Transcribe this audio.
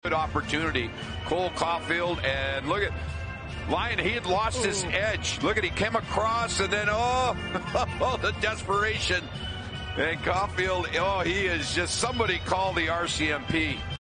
good opportunity. Cole Caufield, and look at Lyon. He had lost his edge. Look at, he came across, and then, the desperation. And Caufield, he is just, somebody call the RCMP.